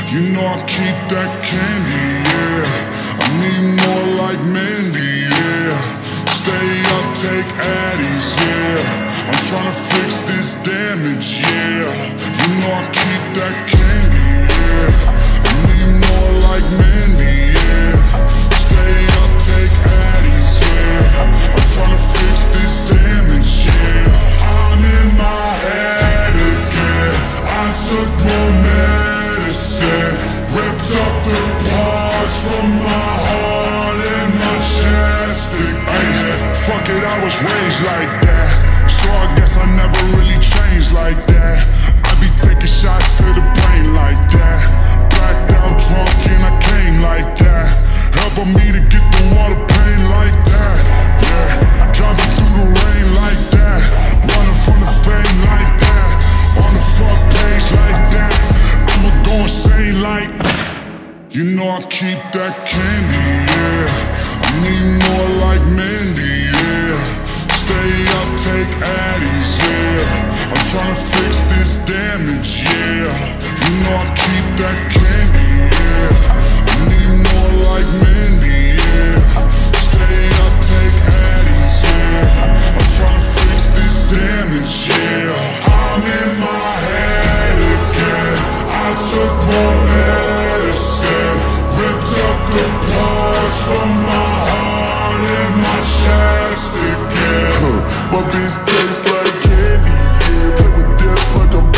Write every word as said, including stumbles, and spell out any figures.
You know I keep that candy, yeah. I need more like Mandy, yeah. Stay up, take Addies, yeah. I'm tryna fix this damage, yeah. You know I keep that candy, yeah. I need more like Mandy, yeah. Stay up, take Addies, yeah. I'm tryna fix this damage, yeah. I'm in my head again. I took more medicine, ripped up the parts from my heart and my chest again. Fuck it, I was raised like that, so I guess I never really changed like that. I be taking shots to the brain like that, blacked out drunk and I came like that, helping me to get the water pain like that, yeah. Driving through the rain like that, running from the fame like that, on the front page like that. I'ma go insane like, you know I keep that candy, yeah. I need more like Mandy, yeah. Stay up, take Addies, yeah. I'm tryna fix this damage, yeah. You know I keep that candy, yeah. I need more like Mandy, yeah. Stay up, take Addies, yeah. I'm tryna fix this damage, yeah. I'm in my head again. I took more medicine, ripped up the parts from my heart and my chest again. My bitch tastes like candy, yeah. Play with death like I'm